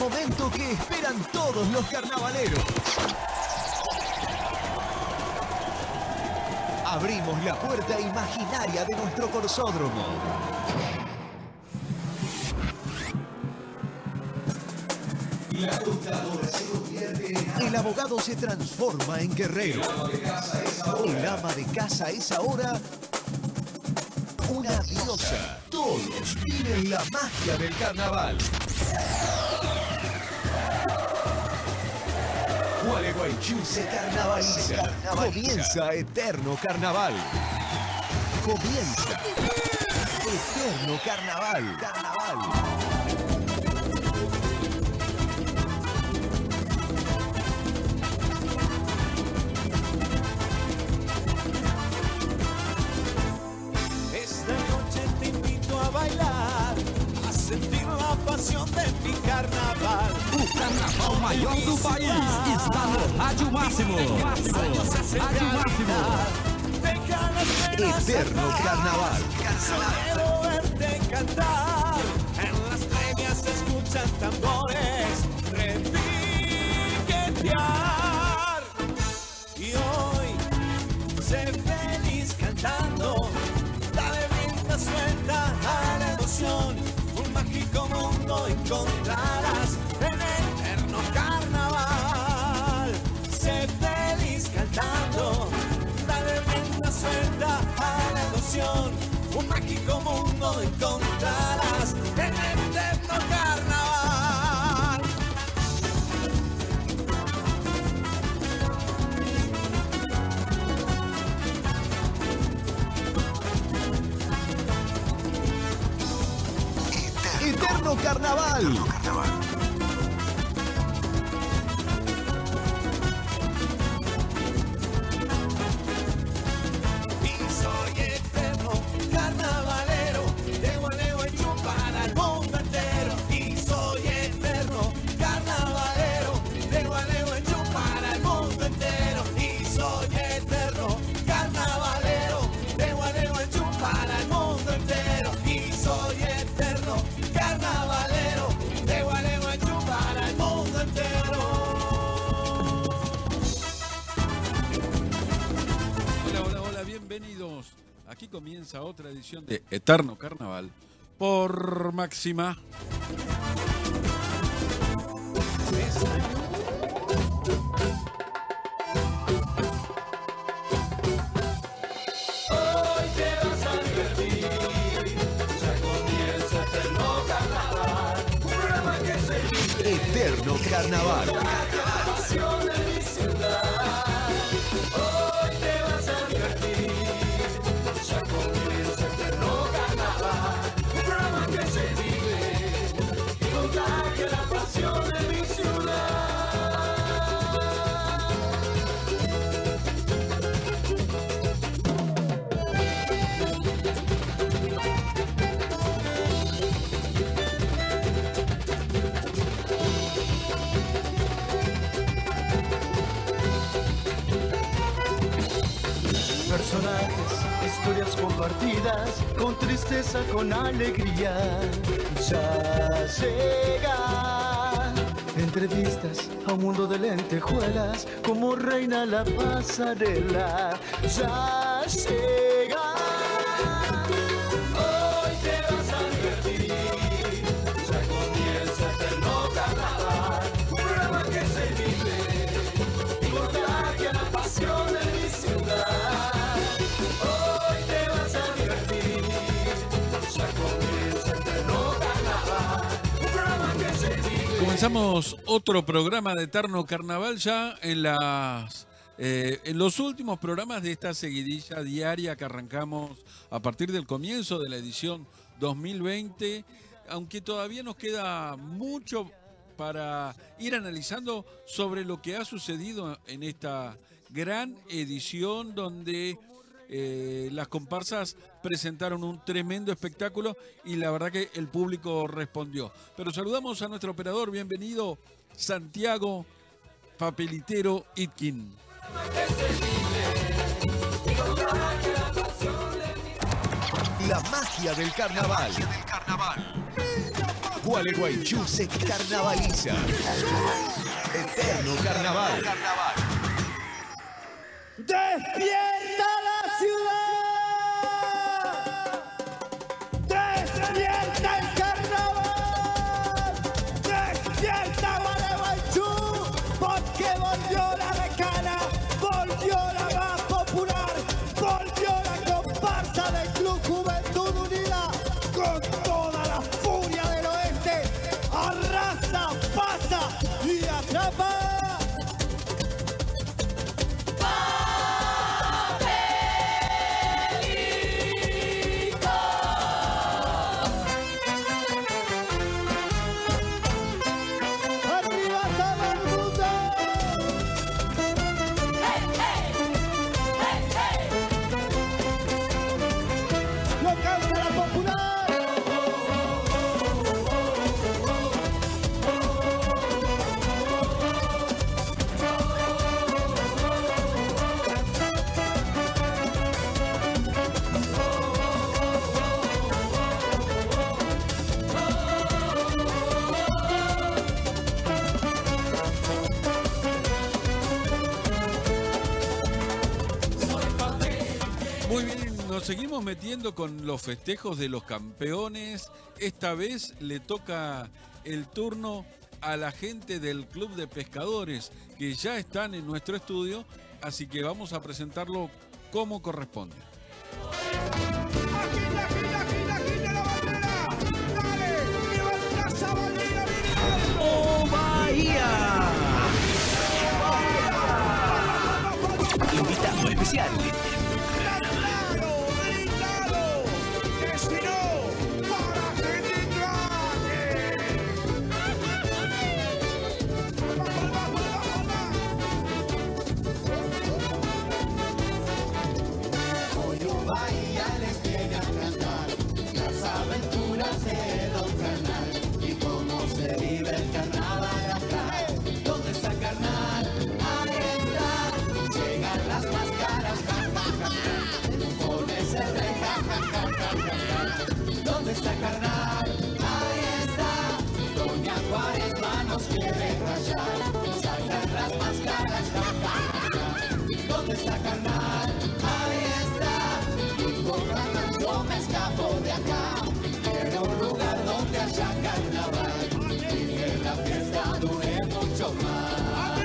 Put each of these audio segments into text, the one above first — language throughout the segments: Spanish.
momento que esperan todos los carnavaleros. Abrimos la puerta imaginaria de nuestro corsódromo. La tostadora se convierte en... El abogado se transforma en guerrero. El ama de casa es ahora una diosa. Todos viven la magia del carnaval. Gualeguaychú se carnavaliza. Comienza Eterno Carnaval. Comienza Eterno Carnaval. Esta noche te invito a bailar, a sentir la pasión de mi carnaval. O carnaval maior do país está no Rádio Máximo. Rádio Máximo. Eterno Carnaval. Quiero verte cantar. En las premias se escuchan tambores repiquetear. Y hoy sé feliz cantando. Dale rienda suelta a la emoción. Un mágico mundo encontrarás en Eterno Carnaval. Sé feliz cantando. Dale rienda suelta a la emoción. Un mágico mundo encontrarás en Eterno Carnaval. Eterno Carnaval. Y soy eterno carnavalero, de Gualeguaychú para el mundo entero. Y soy eterno carnavalero, de Gualeguaychú para el mundo entero. Y soy eterno carnavalero, de Gualeguaychú para el mundo entero. Y soy eterno carnavalero, de Gualeguaychú para el mundo entero. Hola, bienvenidos. Aquí comienza otra edición de Eterno Carnaval por Máxima. Hoy te vas a divertir, ya comienza Eterno Carnaval, un programa que se vive Eterno Carnaval. la pasión de mi ciudad. Hoy te vas a divertir, ya comienza Eterno Carnaval, un programa que se vive y contagia la pasión de mi ciudad. Personajes, historias compartidas, con tristeza, con alegría. Ya llega. Entrevistas a un mundo de lentejuelas, como reina la pasarela. Ya llega. Hoy te vas a divertir, ya comienza Eterno Carnaval, un programa que se vive y contagia la pasión de mi ciudad. Hoy te vas a divertir, ya comienza Eterno Carnaval, un programa que se vive. Comenzamos otro programa de Eterno Carnaval ya en los últimos programas de esta seguidilla diaria que arrancamos a partir del comienzo de la edición 2020, aunque todavía nos queda mucho para ir analizando sobre lo que ha sucedido en esta gran edición donde las comparsas presentaron un tremendo espectáculo y la verdad que el público respondió. Pero saludamos a nuestro operador, bienvenido Santiago Papelitero Itkin. La magia del carnaval. Gualeguaychú se carnavaliza. Eterno carnaval. ¡Despierta la ciudad! ¡Despierta el carnaval! ¡Despierta Gualeguaychú! Porque volvió la decana, volvió la más popular, volvió la comparsa del Club Juventud Unida con toda la furia del oeste. Arrasa, pasa y atrapa. Muy bien, nos seguimos metiendo con los festejos de los campeones. Esta vez le toca el turno a la gente del Club de Pescadores, que ya están en nuestro estudio, así que vamos a presentarlo como corresponde. ¡Oh, Bahía! Invitado especial. ¿Dónde está carnal? Ahí está. Doña Juárez manos quiere rayar. Salgan las máscaras. ¿Dónde está carnal? Ahí está. Y por carnal yo me escapo de acá. Quiero un lugar donde haya carnaval y que la fiesta dure mucho más.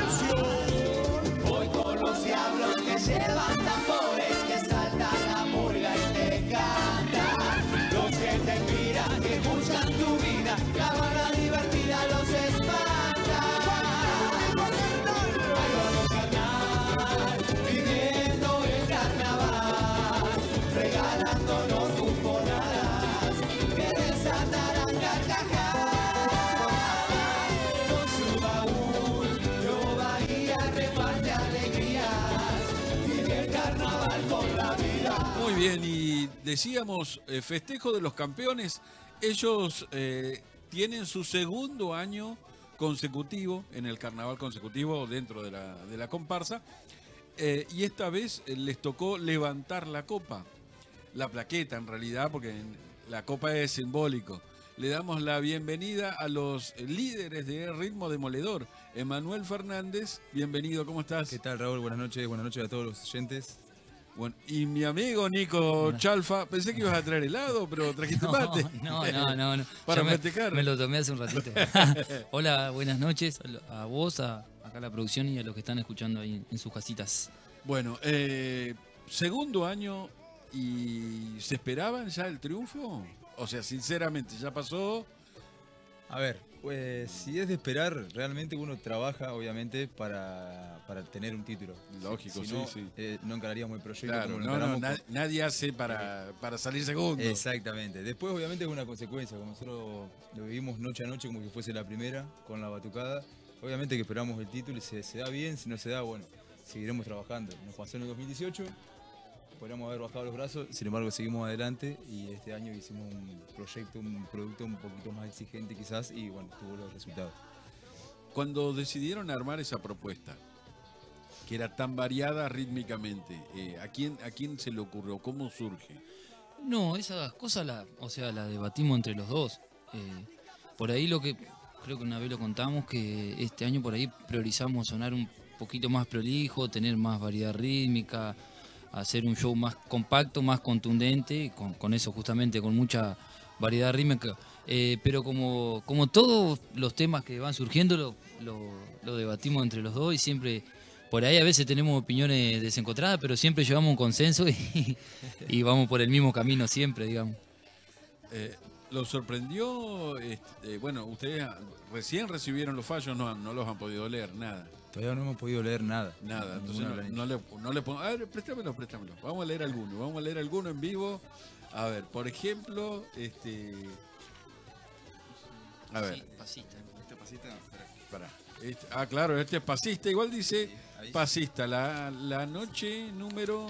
Voy con los diablos que llevan tambores, que salta la murga y te canta. Los que te inspiran, que buscan tu vida, la barra divertida los espanta. Ahí vamos carnal, viviendo el carnaval, regalándonos bufonadas que desatarán carcajadas. Con su baúl, Yo Bahía reparte alegrías, vive el carnaval con la vida. Muy bien, y decíamos, festejo de los campeones, ellos tienen su segundo año consecutivo en el carnaval consecutivo dentro de la comparsa, y esta vez les tocó levantar la copa, la plaqueta en realidad, porque la copa es simbólico. Le damos la bienvenida a los líderes de Ritmo Demoledor. Emanuel Fernández, bienvenido, ¿cómo estás? ¿Qué tal, Raúl? Buenas noches a todos los oyentes. Bueno, y mi amigo Nico Chalfa, pensé que ibas a traer helado, pero trajiste mate. No. Para Yo festejar. me lo tomé hace un ratito. Hola, buenas noches a vos, acá a la producción y a los que están escuchando ahí en sus casitas. Bueno, segundo año, ¿y se esperaban ya el triunfo? O sea, sinceramente, ya pasó. A ver, pues si es de esperar, realmente uno trabaja, obviamente, para tener un título. Lógico, Si no, sí. no encararíamos el proyecto. Claro, como lo no, encaramos nadie hace para salir segundo. Exactamente. Después, obviamente, es una consecuencia. Como nosotros lo vivimos noche a noche como que fuese la primera, con la batucada. Obviamente que esperamos el título y se da bien. Si no se da, bueno, seguiremos trabajando. Nos pasó en el 2018. Podríamos haber bajado los brazos, sin embargo seguimos adelante y este año hicimos un proyecto, un producto un poquito más exigente quizás y bueno, tuvo los resultados. Cuando decidieron armar esa propuesta, que era tan variada rítmicamente, ¿a quién se le ocurrió? ¿Cómo surge? No, esas cosas las debatimos entre los dos. por ahí lo que creo que una vez lo contamos, que este año por ahí priorizamos sonar un poquito más prolijo, tener más variedad rítmica, hacer un show más compacto, más contundente, con eso justamente, con mucha variedad rítmica. Pero como todos los temas que van surgiendo lo debatimos entre los dos y siempre, por ahí a veces tenemos opiniones desencontradas, pero siempre llevamos un consenso y vamos por el mismo camino siempre, digamos. ¿Lo sorprendió? Bueno, ustedes recién recibieron los fallos, no los han podido leer, nada. Todavía no hemos podido leer nada. Nada, entonces no le pongo. A ver, préstamelo. Vamos a leer alguno en vivo. A ver, por ejemplo, a ver. Sí, pasista. ¿Este pasista? Pará. Claro, este es pasista. Igual dice pasista. La noche número.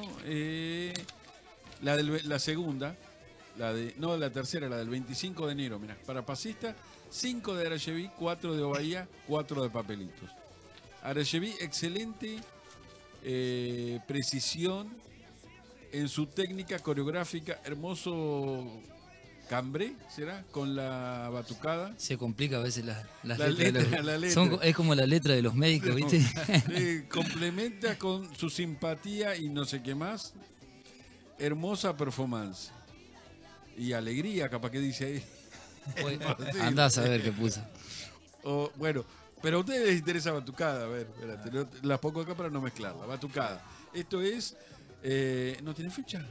La segunda. La tercera, la del 25 de enero. Mirá, para pasista, 5 de Arayeví, 4 de Ovaía, 4 de Papelitos. Arayeví, excelente precisión en su técnica coreográfica, hermoso cambre, ¿será? Con la batucada. Se complica a veces las La letras. letra. Es como la letra de los médicos, ¿viste? Complementa con su simpatía y no sé qué más. Hermosa performance. Y alegría, capaz que dice ahí. Andá a saber qué puso. Bueno, pero a ustedes les interesa batucada. A ver, espérate, la pongo acá para no mezclarla. Batucada. Esto es. ¿No tiene fecha?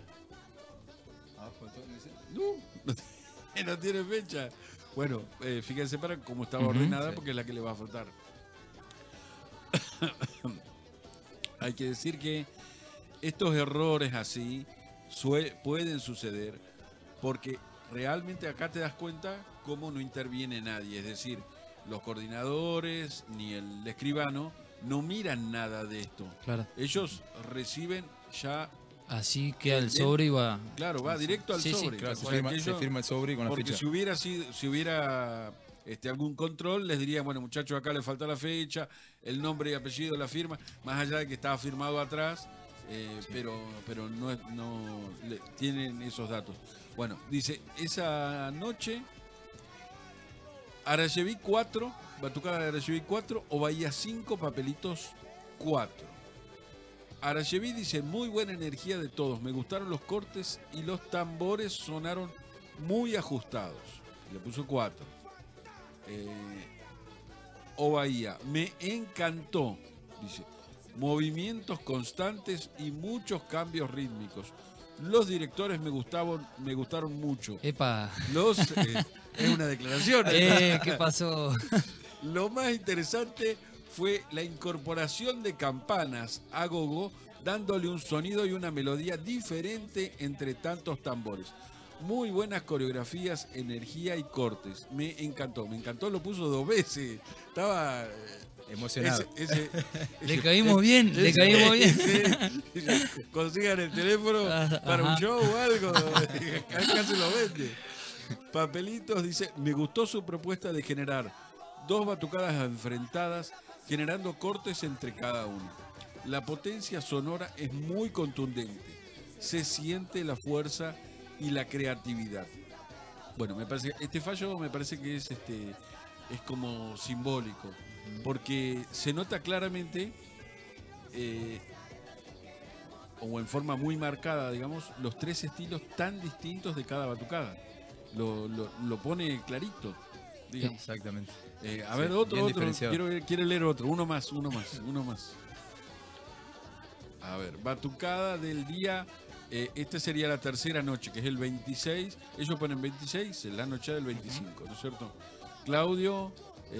No tiene fecha. Bueno, fíjense para cómo estaba ordenada, porque es la que le va a faltar. Hay que decir que estos errores así pueden suceder porque realmente acá te das cuenta cómo no interviene nadie. Es decir, los coordinadores ni el escribano no miran nada de esto. Claro. Ellos reciben ya. Así que al sobre iba. Claro, va directo al sobre. Claro, O sea, se firma el sobre con la porque fecha. si hubiera algún control, les dirían, bueno, muchachos, acá le falta la fecha, el nombre y apellido, la firma, más allá de que estaba firmado atrás, pero no tienen esos datos. Bueno, dice, esa noche, Arayeví 4, batucada de Arayeví 4, o Bahía 5, Papelitos 4. Arayeví dice, muy buena energía de todos, me gustaron los cortes y los tambores sonaron muy ajustados. Le puso 4. O Bahía, me encantó, dice, movimientos constantes y muchos cambios rítmicos. Los directores me gustaron mucho. Epa. Es una declaración. ¿Qué pasó? Lo más interesante fue la incorporación de campanas a gogo, dándole un sonido y una melodía diferente entre tantos tambores. Muy buenas coreografías, energía y cortes. Me encantó, lo puso 2 veces. Estaba emocionado. Le caímos bien. Consigan el teléfono para un show o algo. Casi lo vende. Papelitos dice, me gustó su propuesta de generar 2 batucadas enfrentadas, generando cortes entre cada una. La potencia sonora es muy contundente. Se siente la fuerza y la creatividad. Bueno, me parece este fallo me parece que es como simbólico, porque se nota claramente o en forma muy marcada, digamos, los 3 estilos tan distintos de cada batucada. Lo pone clarito, digamos. Exactamente. A ver, otro. Quiero leer otro. Uno más. A ver, batucada del día. Esta sería la tercera noche, que es el 26. Ellos ponen 26, la noche del 25, ¿no es cierto? Claudio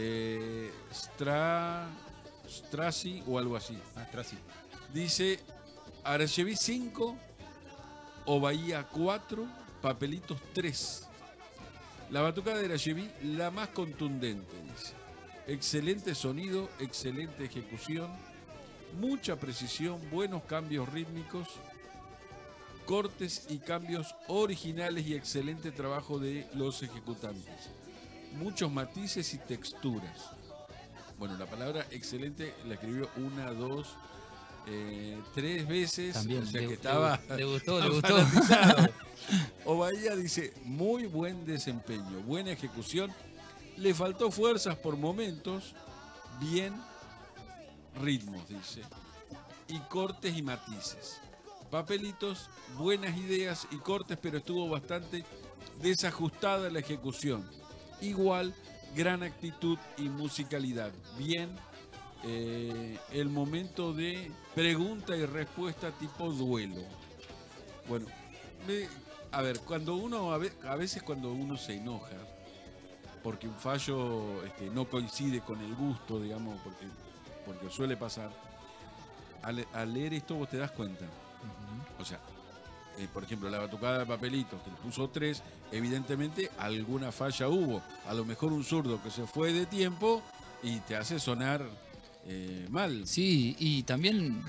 Strassi o algo así. Strassi. Dice Arayeví 5, o Bahía 4, Papelitos 3. La batucada de Arayeví, la más contundente, dice. Excelente sonido, excelente ejecución, mucha precisión, buenos cambios rítmicos, cortes y cambios originales y excelente trabajo de los ejecutantes. Muchos matices y texturas. Bueno, la palabra excelente la escribió 1, 2, 3 veces. También, o sea que le gustó. O Bahía dice, muy buen desempeño, buena ejecución Le faltó fuerzas por momentos, bien ritmos, dice, y cortes y matices. Papelitos, buenas ideas y cortes, pero estuvo bastante desajustada la ejecución. Igual, gran actitud y musicalidad. Bien, el momento de pregunta y respuesta tipo duelo. Bueno, a ver, cuando uno, a veces cuando uno se enoja, porque un fallo no coincide con el gusto, digamos, porque suele pasar, al leer esto vos te das cuenta. O sea, por ejemplo, la batucada de Papelitos, que le puso 3, evidentemente alguna falla hubo. A lo mejor un zurdo que se fue de tiempo y te hace sonar mal. Sí, y también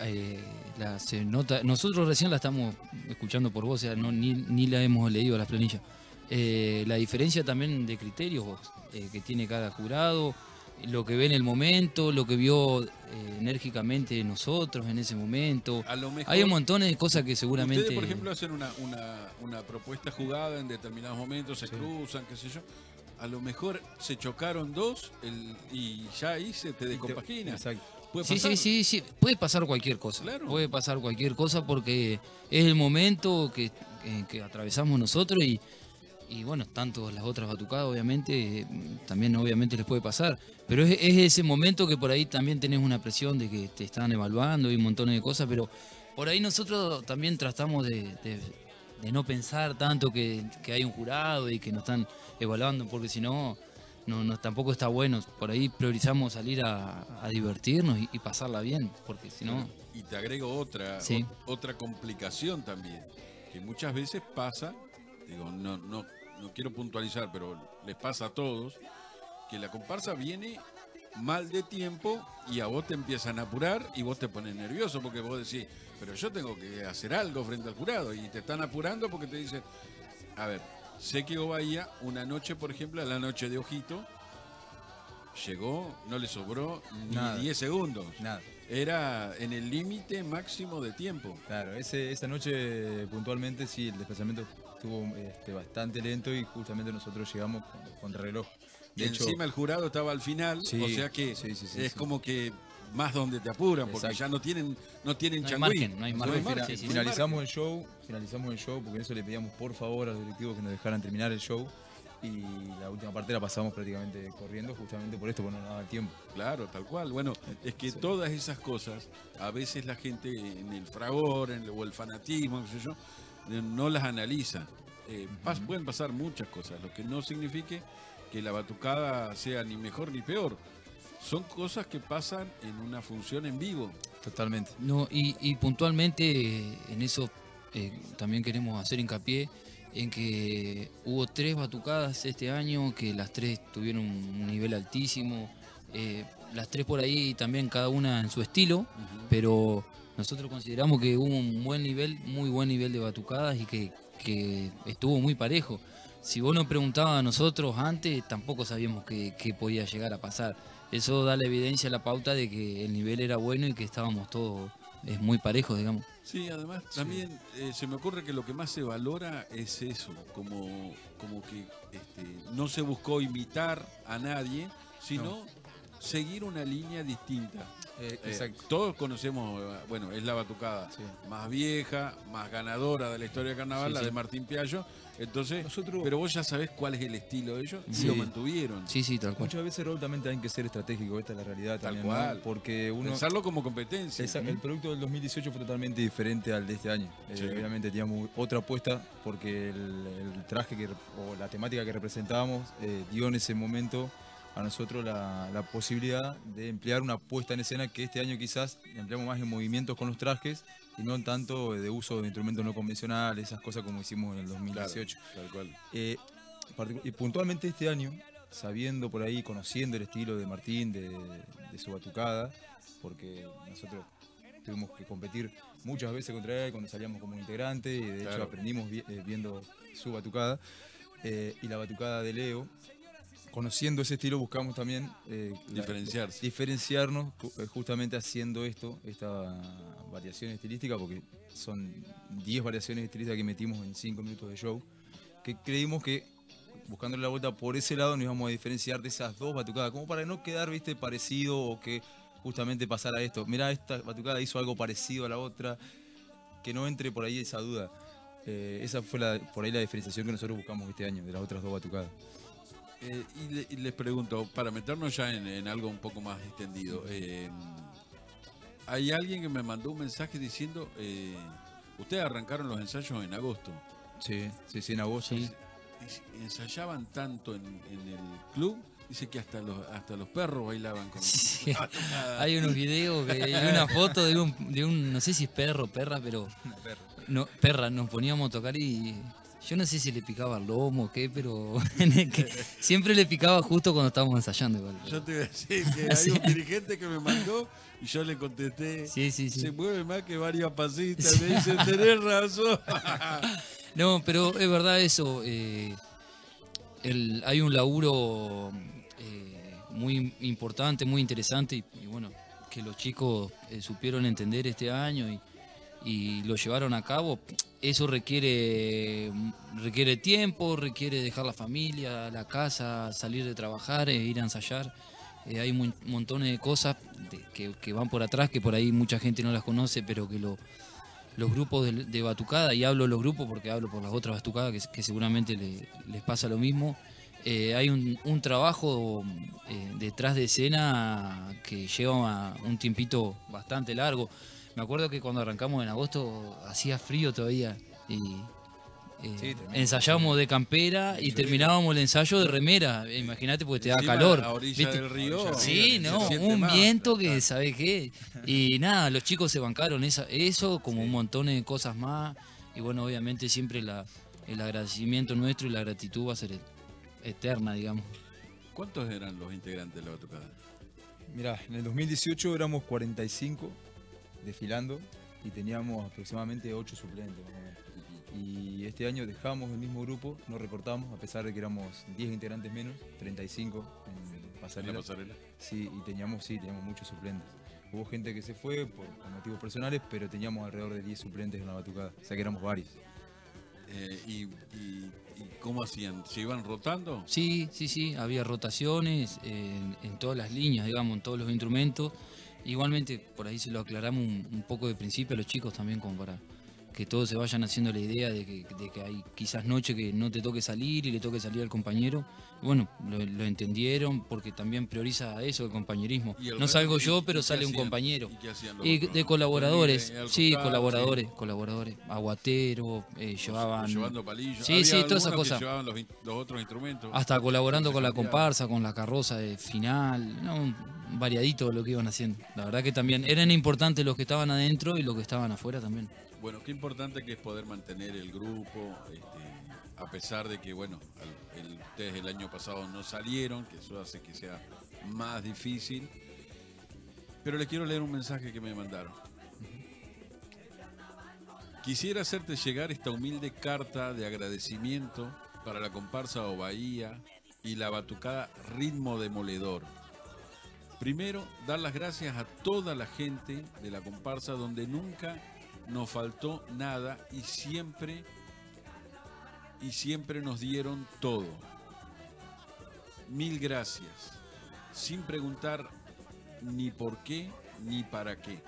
se nota, nosotros recién la estamos escuchando por vos, o sea, ni la hemos leído las planillas. La diferencia también de criterios que tiene cada jurado, lo que ve en el momento, lo que vio enérgicamente nosotros en ese momento. A lo mejor, hay un montón de cosas que seguramente... Ustedes, por ejemplo, hacen una propuesta jugada en determinados momentos, se cruzan, qué sé yo. A lo mejor se chocaron dos y ya ahí se te descompagina. Exacto. Sí, puede pasar cualquier cosa. Claro. Puede pasar cualquier cosa porque es el momento que atravesamos nosotros y bueno, tanto las otras batucadas obviamente, también obviamente les puede pasar. Pero es ese momento que por ahí también tenés una presión de que te están evaluando y un montón de cosas, pero por ahí nosotros también tratamos de no pensar tanto que hay un jurado y que nos están evaluando, porque si no, tampoco está bueno. Por ahí priorizamos salir a divertirnos y pasarla bien, porque si no... Y te agrego otra complicación también, que muchas veces pasa, digo, no quiero puntualizar, pero les pasa a todos, que la comparsa viene mal de tiempo y a vos te empiezan a apurar y vos te pones nervioso porque vos decís, pero yo tengo que hacer algo frente al jurado y te están apurando porque te dicen, a ver, sé que Bahía una noche, por ejemplo, la noche de Ojito, llegó, no le sobró ni 10 segundos. Nada. Era en el límite máximo de tiempo. Claro, esa noche puntualmente sí, el desplazamiento estuvo bastante lento y justamente nosotros llegamos con reloj. De hecho, encima el jurado estaba al final, sí, o sea que es como que más donde te apuran, porque ya no tienen changüí. No hay margen. Finalizamos el show, porque eso le pedíamos por favor a los directivos que nos dejaran terminar el show. Y la última parte la pasamos prácticamente corriendo, justamente por esto, porque no nos daba el tiempo. Claro, tal cual. Bueno, es que todas esas cosas, a veces la gente en el fragor o el fanatismo, qué sé yo, no las analiza. Pueden pasar muchas cosas, lo que no signifique que la batucada sea ni mejor ni peor. Son cosas que pasan en una función en vivo. Totalmente. No, y puntualmente en eso también queremos hacer hincapié en que hubo 3 batucadas este año, que las 3 tuvieron un nivel altísimo, las 3 por ahí también cada una en su estilo, pero nosotros consideramos que hubo un muy buen nivel de batucadas y que estuvo muy parejo. Si vos nos preguntabas a nosotros antes, tampoco sabíamos qué podía llegar a pasar. Eso da la evidencia, la pauta de que el nivel era bueno y que estábamos todos muy parejos, digamos. Sí, además también se me ocurre que lo que más se valora es eso, como que no se buscó imitar a nadie, sino seguir una línea distinta. Exacto. Todos conocemos, bueno, es la batucada más vieja, más ganadora de la historia del carnaval, la de Martín Piallo. Entonces, pero vos ya sabés cuál es el estilo de ellos y lo mantuvieron. Sí, tal cual. Muchas veces, Raúl, también hay que ser estratégico, esta es la realidad tal también, cual. ¿no? Porque uno... Pensarlo como competencia. El producto del 2018 fue totalmente diferente al de este año. Obviamente teníamos otra apuesta porque el traje o la temática que representábamos dio en ese momento a nosotros la posibilidad de emplear una puesta en escena que este año quizás empleamos más en movimientos con los trajes y no tanto de uso de instrumentos no convencionales, esas cosas como hicimos en el 2018. Claro, tal cual. Y puntualmente este año, sabiendo por ahí, conociendo el estilo de Martín, de su batucada, porque nosotros tuvimos que competir muchas veces contra él cuando salíamos como integrante y de hecho aprendimos viendo su batucada y la batucada de Leo. Conociendo ese estilo buscamos también diferenciarnos justamente haciendo esta variación estilística, porque son 10 variaciones estilísticas que metimos en 5 minutos de show, que creímos que buscándole la vuelta por ese lado, nos íbamos a diferenciar de esas dos batucadas, como para no quedar, viste, parecido o que justamente pasara esto. Mirá, esta batucada hizo algo parecido a la otra, que no entre por ahí esa duda. Esa fue por ahí la diferenciación que nosotros buscamos este año, de las otras dos batucadas. Y les pregunto, para meternos ya en algo un poco más extendido, hay alguien que me mandó un mensaje diciendo, ustedes arrancaron los ensayos en agosto. Sí, en agosto. Sí. Ensayaban tanto en el club, dice que hasta los perros bailaban con Sí. Hay unos videos, y una foto de un, no sé si es perro o perra, pero no, perra, nos poníamos a tocar y yo no sé si le picaba el lomo o qué, pero siempre le picaba justo cuando estábamos ensayando igual. Yo te iba a decir que hay un dirigente que me mandó y yo le contesté, Sí. se mueve más que varias pasitas, me dice, tenés razón. No, pero es verdad eso. Hay un laburo muy importante, muy interesante y bueno, que los chicos supieron entender este año y lo llevaron a cabo. Eso requiere tiempo, requiere dejar la familia, la casa, salir de trabajar, ir a ensayar. Hay montones de cosas que van por atrás, que por ahí mucha gente no las conoce, pero que los grupos de batucada, y hablo de los grupos porque hablo por las otras batucadas que seguramente les pasa lo mismo, hay un trabajo detrás de escena que lleva un tiempito bastante largo. Me acuerdo que cuando arrancamos en agosto hacía frío todavía y ensayábamos de campera y terminábamos el ensayo de remera. Imagínate porque te da Encima, calor. a orilla ¿viste? del río. Sí, no, se siente un más. viento que sabe qué. Y nada, los chicos se bancaron eso como un montón de cosas más. Y bueno, obviamente siempre el agradecimiento nuestro y la gratitud va a ser eterna, digamos. ¿Cuántos eran los integrantes de la batucada? Mirá, en el 2018 éramos 45 desfilando y teníamos aproximadamente 8 suplentes, más o menos. Y este año dejamos el mismo grupo, no recortamos, a pesar de que éramos 10 integrantes menos, 35 en pasarela. ¿En la pasarela? Sí, y teníamos muchos suplentes. Hubo gente que se fue por motivos personales, pero teníamos alrededor de 10 suplentes en la batucada, o sea que éramos varios. ¿Y cómo hacían? ¿Se iban rotando? Sí, había rotaciones en todas las líneas, digamos, en todos los instrumentos. Igualmente, por ahí se lo aclaramos un poco de principio a los chicos también, como para que todos se vayan haciendo la idea de que hay quizás noche que no te toque salir y le toque salir al compañero. Bueno, lo entendieron porque también prioriza eso, el compañerismo. No salgo yo, pero sale un compañero. ¿Y qué hacían Y otros? de colaboradores, Al sí, costado, colaboradores, aguateros, llevaban... Llevando palillos. Sí, Había todas esas algunos que cosas. llevaban los otros instrumentos. Hasta colaborando Se con la cambiaban. comparsa, con la carroza de final, ¿no? Variadito lo que iban haciendo. La verdad que también eran importantes los que estaban adentro y los que estaban afuera también. Bueno, qué importante que es poder mantener el grupo, a pesar de que, bueno, ustedes el año pasado no salieron, que eso hace que sea más difícil. Pero les quiero leer un mensaje que me mandaron. Quisiera hacerte llegar esta humilde carta de agradecimiento para la comparsa O Bahía y la batucada Ritmo Demoledor. Primero, dar las gracias a toda la gente de la comparsa donde nunca nos faltó nada y siempre nos dieron todo. Mil gracias, sin preguntar ni por qué ni para qué.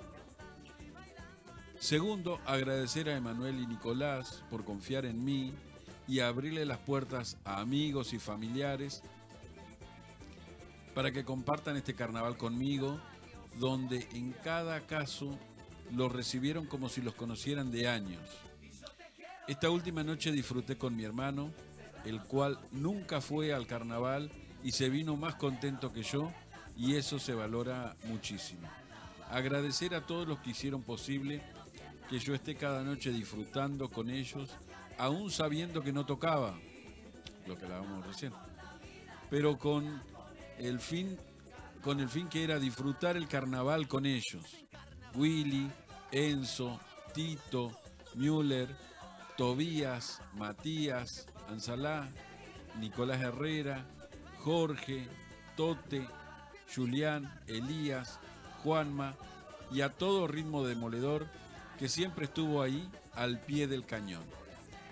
Segundo, agradecer a Emanuel y Nicolás por confiar en mí y abrirle las puertas a amigos y familiares para que compartan este carnaval conmigo, donde en cada caso los recibieron como si los conocieran de años. Esta última noche disfruté con mi hermano, el cual nunca fue al carnaval y se vino más contento que yo, y eso se valora muchísimo. Agradecer a todos los que hicieron posible que yo esté cada noche disfrutando con ellos, aún sabiendo que no tocaba, lo que hablábamos recién, pero con el fin que era disfrutar el carnaval con ellos. Willy, Enzo, Tito, Müller, Tobías, Matías, Ansalá, Nicolás Herrera, Jorge, Tote, Julián, Elías, Juanma y a todo Ritmo Demoledor que siempre estuvo ahí al pie del cañón.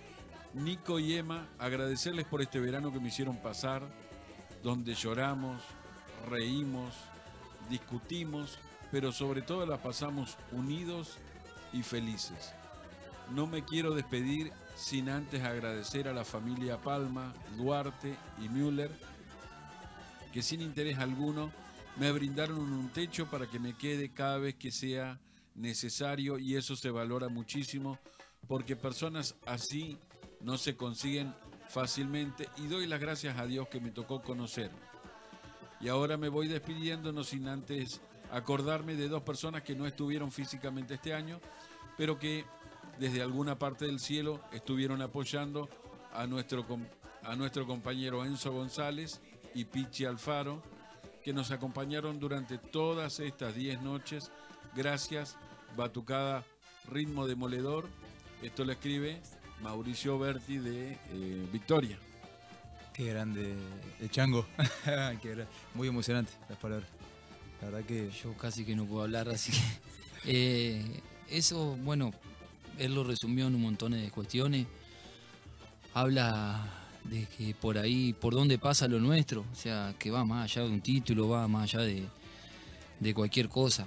Nico y Emma, agradecerles por este verano que me hicieron pasar, donde lloramos, reímos, discutimos, pero sobre todo la pasamos unidos y felices. No me quiero despedir sin antes agradecer a la familia Palma, Duarte y Müller, que sin interés alguno me brindaron un techo para que me quede cada vez que sea necesario, y eso se valora muchísimo porque personas así no se consiguen fácilmente, y doy las gracias a Dios que me tocó conocer. Y ahora me voy despidiendo, no sin antes acordarme de dos personas que no estuvieron físicamente este año, pero que desde alguna parte del cielo estuvieron apoyando a nuestro compañero Enzo González y Pichi Alfaro, que nos acompañaron durante todas estas 10 noches. Gracias, Batucada Ritmo Demoledor. Esto lo escribe Mauricio Berti de Victoria. Qué grande, el chango. Muy emocionante las palabras. La verdad que yo casi que no puedo hablar, así que eso, bueno, él lo resumió en un montón de cuestiones. Habla de que por ahí, por dónde pasa lo nuestro, o sea, que va más allá de un título, va más allá de cualquier cosa.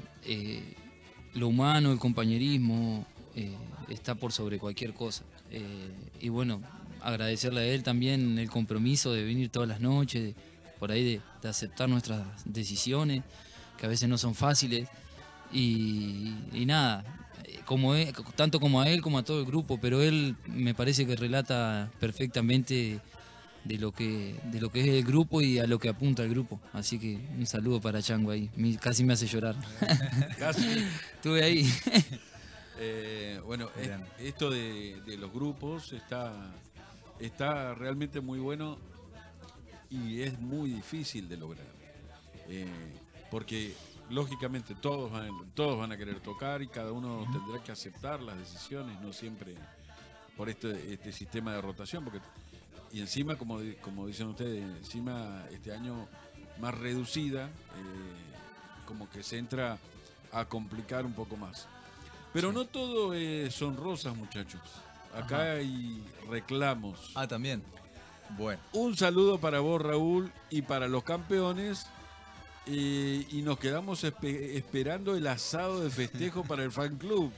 Lo humano, el compañerismo, está por sobre cualquier cosa. Y bueno, agradecerle a él también el compromiso de venir todas las noches, por ahí de aceptar nuestras decisiones, que a veces no son fáciles. Y nada, como él, tanto como a él como a todo el grupo, pero él me parece que relata perfectamente de lo que es el grupo y a lo que apunta el grupo. Así que un saludo para Chango ahí, casi me hace llorar. Casi. Estuve ahí. Bueno, esto de los grupos está realmente muy bueno y es muy difícil de lograr. Porque lógicamente todos van a querer tocar y cada uno tendrá que aceptar las decisiones, no siempre por este sistema de rotación, y encima, como dicen ustedes, encima este año más reducida, como que se entra a complicar un poco más. Pero sí, no todo son rosas, muchachos. Acá hay reclamos. Ah, también. Bueno. Un saludo para vos, Raúl, y para los campeones. Y nos quedamos esperando el asado de festejo para el fan club.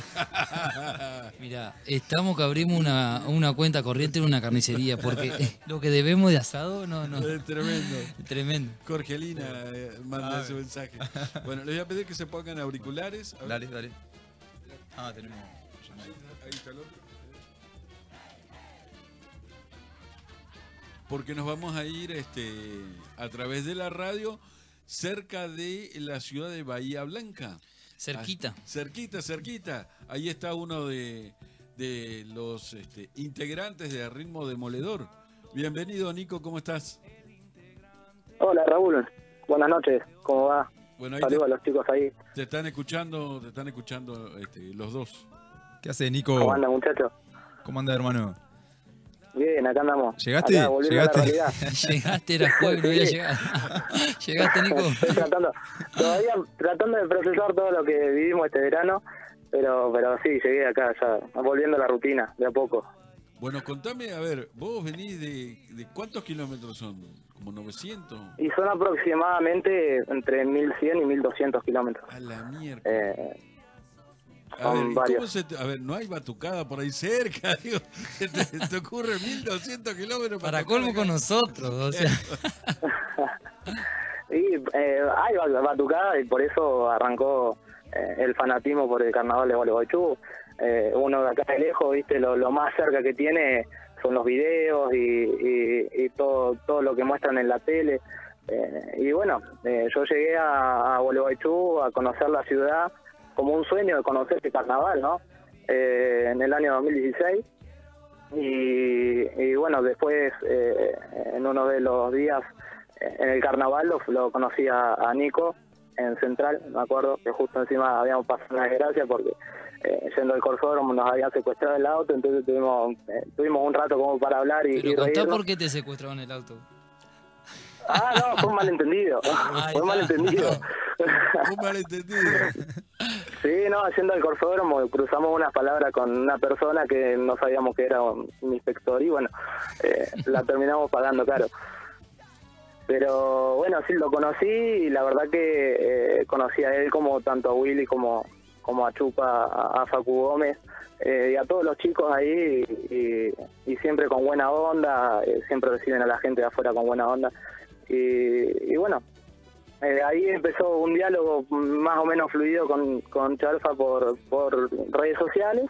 Mira, estamos que abrimos una cuenta corriente en una carnicería, porque lo que debemos de asado no. Es tremendo. Tremendo. Jorgelina manda ese mensaje. Bueno, les voy a pedir que se pongan auriculares. Dale. Tenemos. Ahí está el otro. Porque nos vamos a ir a través de la radio cerca de la ciudad de Bahía Blanca. Cerquita. Cerquita. Ahí está uno de los integrantes de Ritmo Demoledor. Bienvenido, Nico, ¿cómo estás? Hola, Raúl. Buenas noches, ¿cómo va? Bueno, ahí saludos a los chicos ahí. Te están escuchando los dos. ¿Qué hace, Nico? ¿Cómo anda, muchachos? ¿Cómo anda, hermano? Bien, acá andamos. ¿Llegaste? Acá, volviendo a la realidad. Llegaste, era jueves, no había llegado. ¿Llegaste, Nico? Estoy todavía tratando de procesar todo lo que vivimos este verano, pero sí, llegué acá ya, volviendo a la rutina, de a poco. Bueno, contame, a ver, vos venís de ¿cuántos kilómetros son? ¿Como 900? Y son aproximadamente entre 1100 y 1200 kilómetros. A la mierda. A ver, no hay batucada por ahí cerca, digo, te ocurre 1200 kilómetros para colmo con nosotros, o sea. Y hay batucada y por eso arrancó el fanatismo por el carnaval de Gualeguaychú. Uno de acá de lejos, viste, lo más cerca que tiene son los videos y todo lo que muestran en la tele. Y bueno, yo llegué a Gualeguaychú a conocer la ciudad como un sueño de conocer este carnaval, ¿no? En el año 2016. Y bueno, después, en uno de los días en el carnaval, lo conocí a Nico en Central, me acuerdo, que justo encima habíamos pasado una desgracia porque yendo al Corsódromo nos habían secuestrado el auto, entonces tuvimos un rato como para hablar y Pero contá reírnos. por qué te secuestraron el auto. No, fue un malentendido. Fue un malentendido. Un malentendido. Sí, no, haciendo el corsódromo cruzamos unas palabras con una persona que no sabíamos que era un inspector y bueno, la terminamos pagando caro. Pero bueno, sí, lo conocí y la verdad que conocí a él como tanto a Willy como a Chupa, a Facu Gómez y a todos los chicos ahí y siempre con buena onda, siempre reciben a la gente de afuera con buena onda. Y bueno, ahí empezó un diálogo más o menos fluido con Chalfa por redes sociales.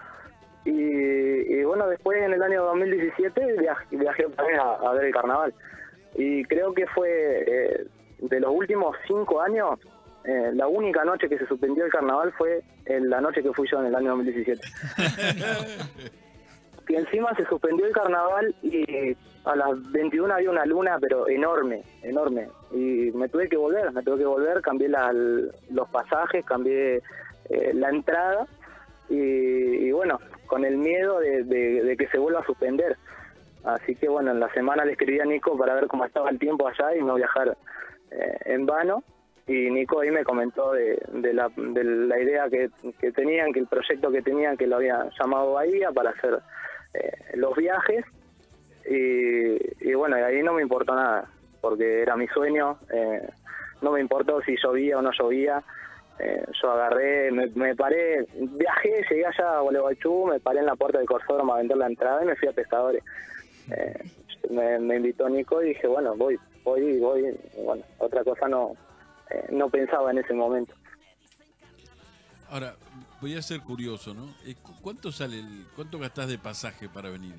Y bueno, después en el año 2017 viajé otra vez a ver el carnaval. Y creo que fue de los últimos 5 años, la única noche que se suspendió el carnaval fue la noche que fui yo en el año 2017. Que encima se suspendió el carnaval y a las 21 había una luna, pero enorme, enorme. Y me tuve que volver, cambié los pasajes, cambié la entrada y bueno, con el miedo de que se vuelva a suspender. Así que bueno, en la semana le escribí a Nico para ver cómo estaba el tiempo allá y no viajar en vano. Y Nico ahí me comentó de la idea que tenían, que el proyecto que tenían, que lo habían llamado Bahía para hacer los viajes. Y bueno, y ahí no me importó nada, porque era mi sueño. No me importó si llovía o no llovía. Yo agarré, me paré, viajé, llegué allá a Gualeguaychú, me paré en la puerta del Corsódromo a vender la entrada y me fui a Pescadores. Me invitó Nico y dije, bueno, voy. Y bueno, otra cosa no pensaba en ese momento. Ahora, voy a ser curioso, ¿no? ¿Cuánto gastás de pasaje para venir?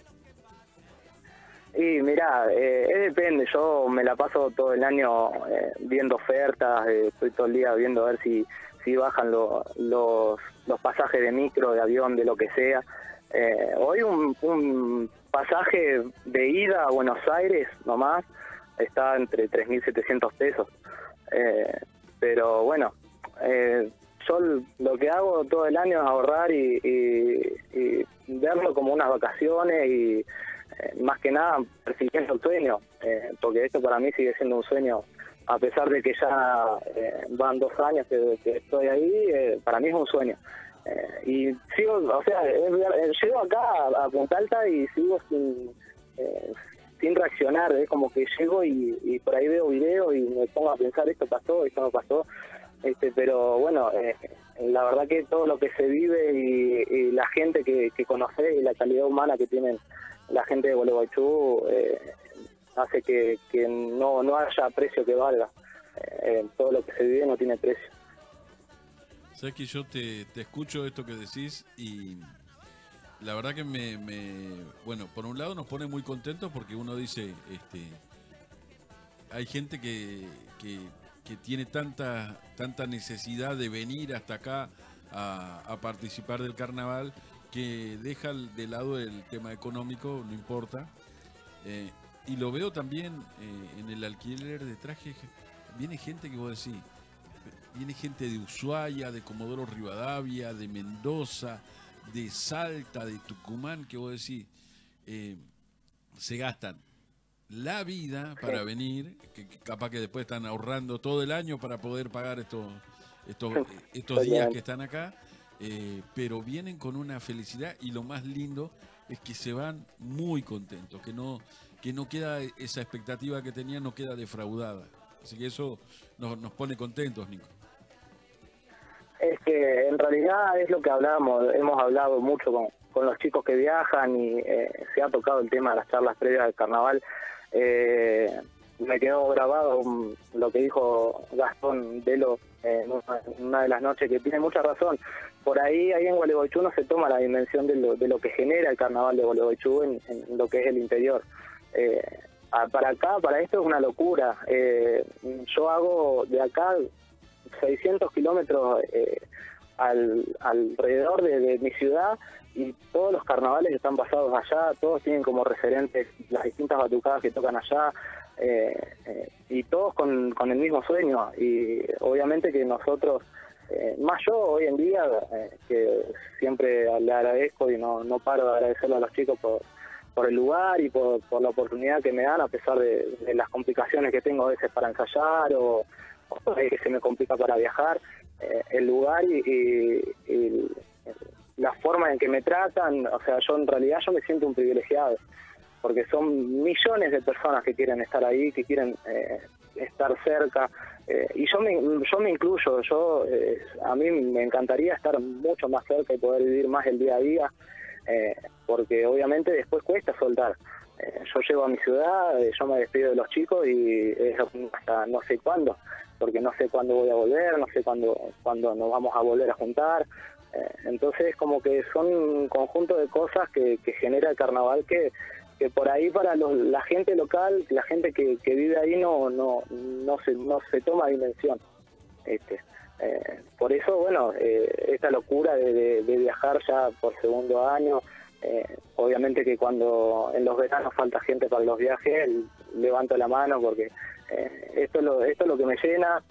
Y mirá, depende, yo me la paso todo el año viendo ofertas, estoy todo el día viendo a ver si bajan los pasajes de micro, de avión, de lo que sea. Hoy un pasaje de ida a Buenos Aires nomás está entre 3.700 pesos. Pero bueno, yo lo que hago todo el año es ahorrar y verlo como unas vacaciones y más que nada persiguiendo el sueño, porque esto para mí sigue siendo un sueño, a pesar de que ya van 2 años que estoy ahí, para mí es un sueño. Y sigo, o sea, llego acá a Punta Alta y sigo sin reaccionar, como que llego y por ahí veo videos y me pongo a pensar esto pasó, esto no pasó, pero bueno, la verdad que todo lo que se vive y la gente que conoce y la calidad humana que tienen la gente de Gualeguaychú hace que no haya precio que valga. Todo lo que se vive no tiene precio. Sabes que yo te escucho esto que decís y la verdad que bueno, por un lado nos pone muy contentos porque uno dice, hay gente que tiene tanta necesidad de venir hasta acá a participar del carnaval que deja de lado el tema económico, no importa. Y lo veo también en el alquiler de trajes. Viene gente que vos decís, viene gente de Ushuaia, de Comodoro Rivadavia, de Mendoza, de Salta, de Tucumán, que vos decís, se gastan la vida para venir, que capaz que después están ahorrando todo el año para poder pagar estos días que están acá, pero vienen con una felicidad y lo más lindo es que se van muy contentos, que no queda esa expectativa que tenían, no queda defraudada. Así que eso nos pone contentos, Nico. Es que en realidad es lo que hemos hablado mucho con los chicos que viajan y se ha tocado el tema de las charlas previas del carnaval. Me quedó grabado lo que dijo Gastón Velo en una de las noches, que tiene mucha razón. Por ahí en Gualeguaychú no se toma la dimensión de lo que genera el carnaval de Gualeguaychú en lo que es el interior. Para esto es una locura. Yo hago de acá 600 kilómetros alrededor de mi ciudad y todos los carnavales están basados allá, todos tienen como referentes las distintas batucadas que tocan allá, y todos con el mismo sueño. Y obviamente que nosotros, más yo hoy en día, que siempre le agradezco y no paro de agradecerle a los chicos por el lugar y por la oportunidad que me dan, a pesar de las complicaciones que tengo a veces para ensayar o que se me complica para viajar, el lugar y la forma en que me tratan. O sea, yo en realidad yo me siento un privilegiado, porque son millones de personas que quieren estar ahí, que quieren estar cerca, y yo me incluyo. A mí me encantaría estar mucho más cerca y poder vivir más el día a día, porque obviamente después cuesta soltar. Yo llego a mi ciudad, yo me despido de los chicos y hasta no sé cuándo, porque no sé cuándo voy a volver, no sé cuándo nos vamos a volver a juntar. Entonces como que son un conjunto de cosas que genera el carnaval que por ahí para la gente local, la gente que vive ahí no se toma dimensión. Por eso, bueno, esta locura de viajar ya por segundo año, obviamente que cuando en los veranos falta gente para los viajes, levanto la mano porque esto es lo que me llena.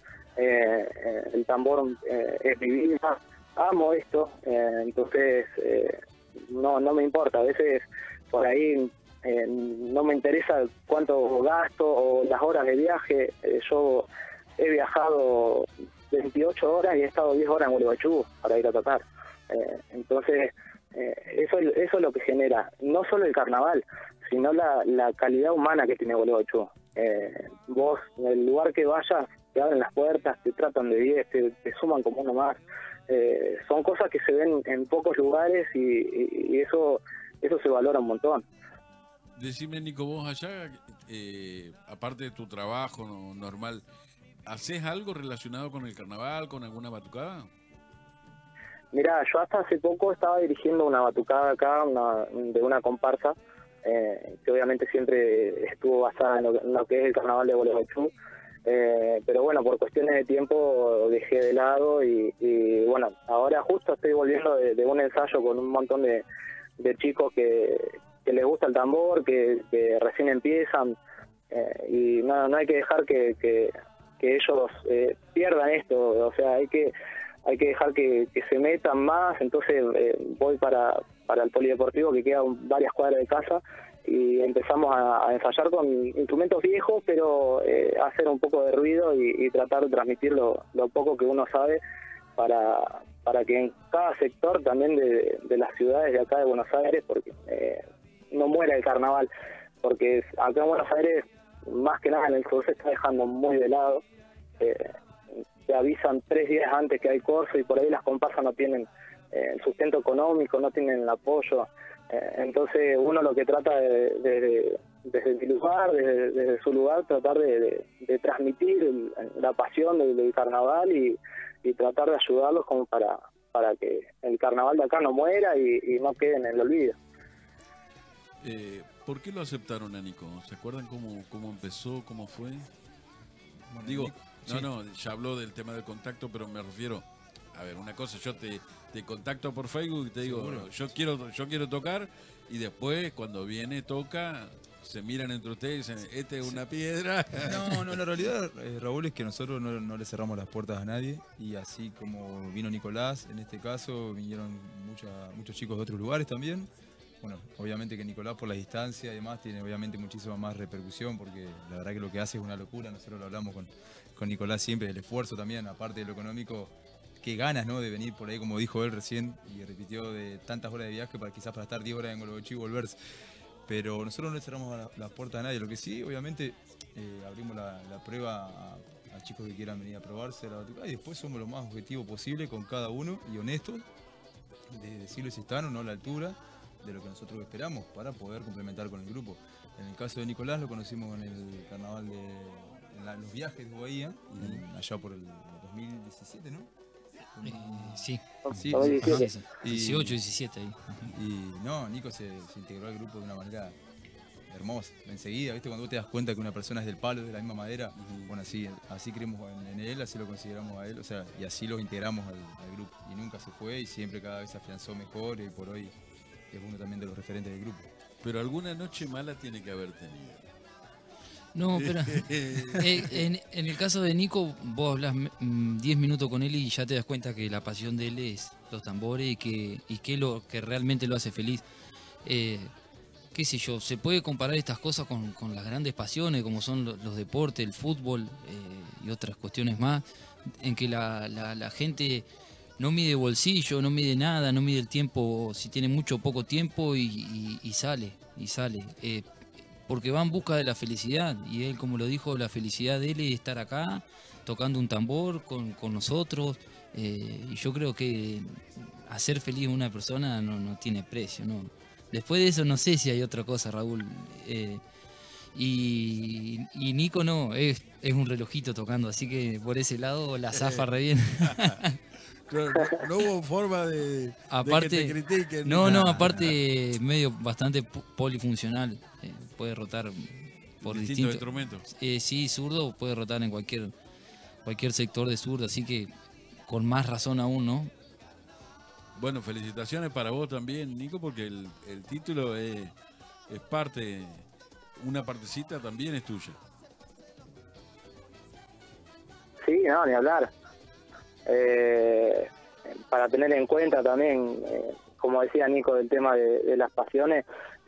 El tambor es mi vida, amo esto, entonces no me importa. A veces por ahí no me interesa cuánto gasto o las horas de viaje. Yo he viajado 28 horas y he estado 10 horas en Gualeguaychú para ir a tocar. Entonces eso es lo que genera no solo el carnaval, sino la calidad humana que tiene Gualeguaychú. Vos, en el lugar que vayas, te abren las puertas, te tratan de 10, te suman como uno más. Son cosas que se ven en pocos lugares y eso se valora un montón. Decime, Nico, vos allá, aparte de tu trabajo normal, ¿hacés algo relacionado con el carnaval, con alguna batucada? Mirá, yo hasta hace poco estaba dirigiendo una batucada acá, de una comparsa, que obviamente siempre estuvo basada en lo que es el carnaval de Gualeguaychú. Pero bueno, por cuestiones de tiempo dejé de lado y bueno, ahora justo estoy volviendo de un ensayo con un montón de chicos que les gusta el tambor, que recién empiezan, y no hay que dejar que ellos pierdan esto. O sea, hay que dejar que se metan más. Entonces voy para el polideportivo que queda varias cuadras de casa y empezamos a ensayar con instrumentos viejos, pero hacer un poco de ruido y tratar de transmitir lo poco que uno sabe para que en cada sector también de las ciudades de acá de Buenos Aires, porque no muera el carnaval, porque acá en Buenos Aires, más que nada en el curso, se está dejando muy de lado. Te avisan 3 días antes que hay corso y por ahí las comparsas no tienen el sustento económico, no tienen el apoyo. Entonces uno lo que trata desde mi lugar, desde su lugar, tratar de transmitir la pasión del carnaval y tratar de ayudarlos como para que el carnaval de acá no muera y no quede en el olvido. ¿Por qué lo aceptaron a Nico? ¿Se acuerdan cómo empezó, cómo fue? Bueno, Digo, Nico, sí. ya habló del tema del contacto, pero me refiero, a ver, una cosa, yo te contacto por Facebook y te digo, yo quiero tocar, y después cuando viene, toca, se miran entre ustedes y dicen, este es una piedra. No, la realidad, Raúl, es que nosotros no le cerramos las puertas a nadie, y así como vino Nicolás, en este caso vinieron muchos chicos de otros lugares también. Bueno, obviamente que Nicolás, por la distancia y demás, tiene obviamente muchísima más repercusión, porque la verdad que lo que hace es una locura. Nosotros lo hablamos con Nicolás siempre, el esfuerzo también, aparte de lo económico, qué ganas, ¿no?, de venir por ahí, como dijo él recién, y repitió, de tantas horas de viaje quizás para estar 10 horas en Gualeguaychú y volverse. Pero nosotros no le cerramos las puertas a nadie. Lo que sí, obviamente, abrimos la prueba a chicos que quieran venir a probarse la batucada, y después somos lo más objetivos posible con cada uno y honestos, de decirles si están o no a la altura de lo que nosotros esperamos para poder complementar con el grupo. En el caso de Nicolás lo conocimos en el carnaval en los viajes de Bahía, allá por el 2017, ¿no? Sí. Sí, Ajá, 17. 18, 17 ahí. Y no, Nico se integró al grupo de una manera hermosa. Enseguida, ¿viste? Cuando vos te das cuenta que una persona es del palo, de la misma madera, bueno, así creemos en él, así lo consideramos a él, o sea, y así lo integramos al grupo. Y nunca se fue, y siempre cada vez se afianzó mejor, y por hoy es uno también de los referentes del grupo. Pero alguna noche mala tiene que haber tenido. No, pero en el caso de Nico, vos hablas 10 minutos con él y ya te das cuenta que la pasión de él es los tambores y que lo que realmente lo hace feliz. Qué sé yo, se puede comparar estas cosas con las grandes pasiones como son los deportes, el fútbol. y otras cuestiones más, en que la gente no mide bolsillo, no mide nada, no mide el tiempo, si tiene mucho o poco tiempo y sale, porque va en busca de la felicidad, y él, como lo dijo, la felicidad de él es estar acá, tocando un tambor con nosotros, y yo creo que hacer feliz a una persona no tiene precio, ¿no? Después de eso no sé si hay otra cosa, Raúl. Y Nico no, es un relojito tocando, así que por ese lado la zafa re bien. No hubo forma de Aparte, que te critiquen. No, aparte medio bastante polifuncional. Puede rotar por distintos instrumentos. Sí, zurdo, puede rotar en cualquier sector de zurdo, así que con más razón aún, ¿no? Bueno, felicitaciones para vos también, Nico, porque el título es parte, una partecita también es tuya. Sí, no, ni hablar. Para tener en cuenta también, como decía Nico, del tema de las pasiones,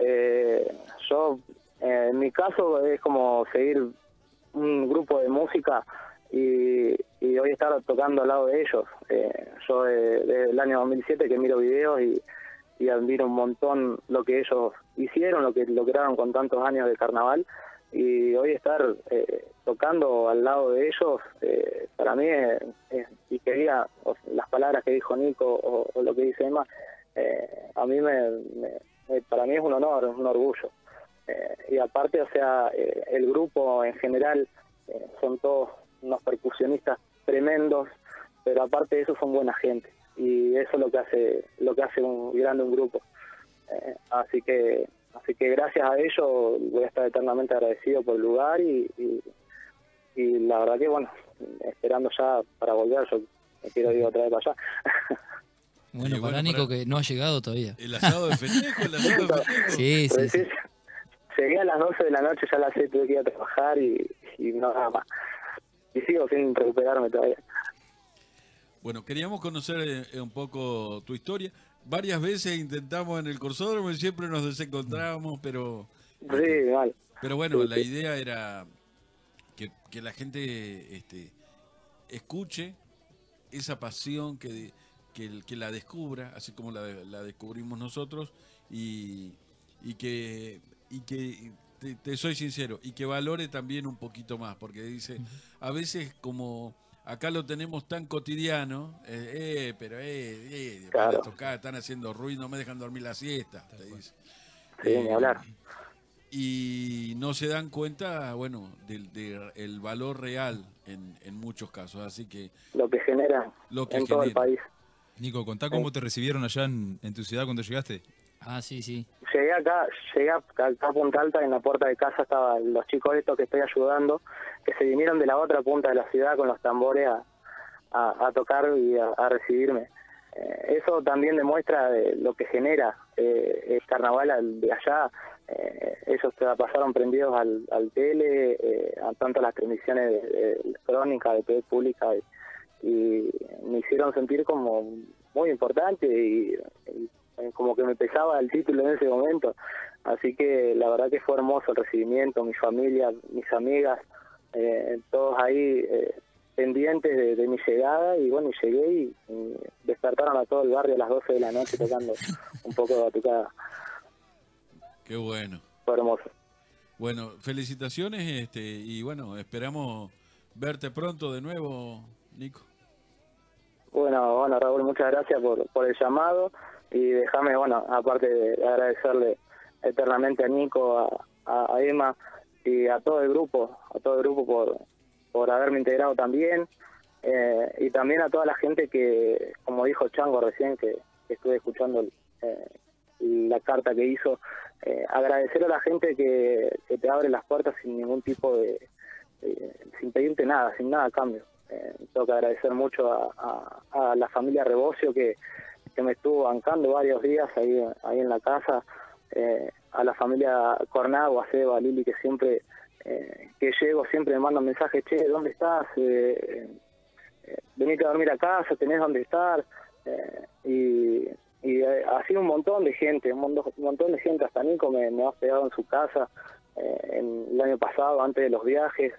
yo, en mi caso, es como seguir un grupo de música y hoy estar tocando al lado de ellos. Yo desde el año 2007 que miro videos y admiro un montón lo que ellos hicieron, lo que lograron con tantos años de carnaval, y hoy estar tocando al lado de ellos, para mí y quería las palabras que dijo Nico o lo que dice Emma, a mí para mí es un honor, es un orgullo, y aparte, o sea, el grupo en general son todos unos percusionistas tremendos, pero aparte de eso son buena gente, y eso es lo que hace un grande un grupo. Así que gracias a ellos voy a estar eternamente agradecido por el lugar y la verdad que, bueno, esperando ya para volver, yo me quiero ir otra vez para allá. Bueno, para Nico, que no ha llegado todavía. ¿El asado de festejo? Sí. Llegué a las 12 de la noche, ya a las 6 tuve que ir a trabajar y no nada más. Y sigo sin recuperarme todavía. Bueno, queríamos conocer un poco tu historia. Varias veces intentamos en el Corsódromo y siempre nos desencontrábamos, pero... Sí, mal. Pero bueno, Sí, la idea era que la gente escuche esa pasión, que la descubra, así como la descubrimos nosotros, y que te soy sincero, y que valore también un poquito más, porque dice, a veces como acá lo tenemos tan cotidiano, claro. van a tocar, están haciendo ruido, no me dejan dormir la siesta, te dice. Sí, ni hablar. Y no se dan cuenta, bueno, del valor real en muchos casos, así que... Lo que genera en todo el país. Nico, contá cómo te recibieron allá en tu ciudad cuando llegaste. Ah, sí. Llegué acá a Punta Alta, en la puerta de casa estaban los chicos estos que estoy ayudando, que se vinieron de la otra punta de la ciudad con los tambores a tocar y a recibirme. Eso también demuestra lo que genera el carnaval de allá. Ellos pasaron prendidos al tele, a tanto las transmisiones de crónica, de TV pública, y me hicieron sentir como muy importante y como que me pesaba el título en ese momento. Así que la verdad que fue hermoso el recibimiento, mi familia, mis amigas, todos ahí pendientes de mi llegada, y bueno, y llegué y despertaron a todo el barrio a las 12 de la noche tocando un poco de batucada. Qué bueno. Fue hermoso. Bueno, felicitaciones, y bueno, esperamos verte pronto de nuevo, Nico. Bueno, Raúl, muchas gracias por el llamado, y déjame, bueno, aparte de agradecerle eternamente a Nico, a Emma y a todo el grupo por haberme integrado también, y también a toda la gente que, como dijo Chango recién, que estuve escuchando la carta que hizo, agradecer a la gente que te abre las puertas sin ningún tipo sin pedirte nada, sin nada a cambio. Tengo que agradecer mucho a la familia Rebocio que me estuvo bancando varios días ahí en la casa, a la familia Cornago, a Seba, a Lili, que siempre que llego siempre me mandan mensajes: che, ¿dónde estás? Venite a dormir a casa, tenés dónde estar, y así un montón de gente, hasta Nico me ha hospedado en su casa el año pasado, antes de los viajes,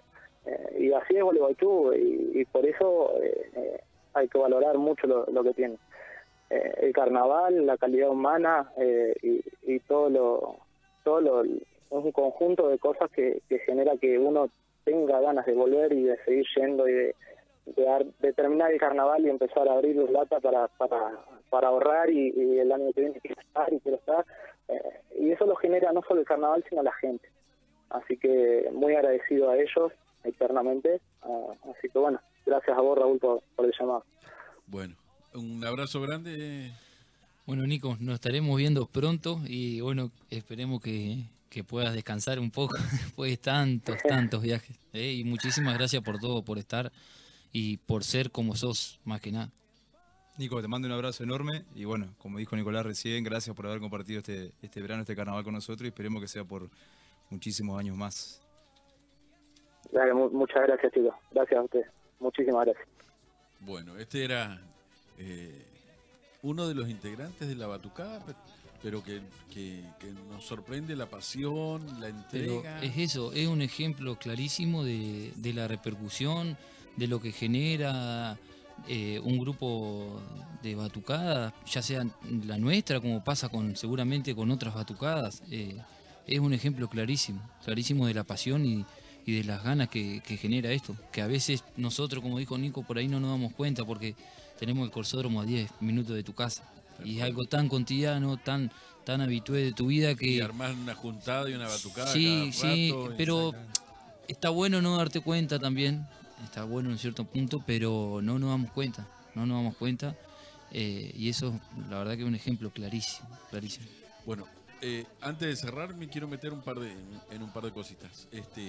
Y así es Gualeguaychú, y por eso hay que valorar mucho lo que tiene. El carnaval, la calidad humana y todo un conjunto de cosas que genera que uno tenga ganas de volver y de seguir yendo y de terminar el carnaval y empezar a abrir plata para ahorrar y el año que viene quiero estar. Y eso lo genera no solo el carnaval, sino la gente. Así que muy agradecido a ellos eternamente. Así que bueno, gracias a vos, Raúl, por el llamado. Bueno, un abrazo grande. Bueno, Nico, nos estaremos viendo pronto y bueno, esperemos que puedas descansar un poco después de tantos viajes. Y muchísimas gracias por todo, por estar y por ser como sos, más que nada. Nico, te mando un abrazo enorme y bueno, como dijo Nicolás recién, gracias por haber compartido este verano, este carnaval con nosotros y esperemos que sea por muchísimos años más. Dale, muchas gracias, chicos. Gracias a ustedes. Muchísimas gracias. Bueno, este era uno de los integrantes de la Batucada, pero que nos sorprende la pasión, la entrega. Pero es eso, es un ejemplo clarísimo de la repercusión, de lo que genera un grupo de batucadas, ya sea la nuestra, como pasa seguramente con otras batucadas. Es un ejemplo clarísimo de la pasión y de las ganas que genera esto, que a veces nosotros, como dijo Nico, por ahí no nos damos cuenta porque tenemos el Corsódromo a 10 minutos de tu casa. Y es algo tan cotidiano, tan habitué de tu vida que... Y armar una juntada y una batucada Sí, cada rato, pero está bueno no darte cuenta también, está bueno en cierto punto, pero no nos damos cuenta, y eso la verdad que es un ejemplo clarísimo. Bueno, antes de cerrar me quiero meter en un par de cositas.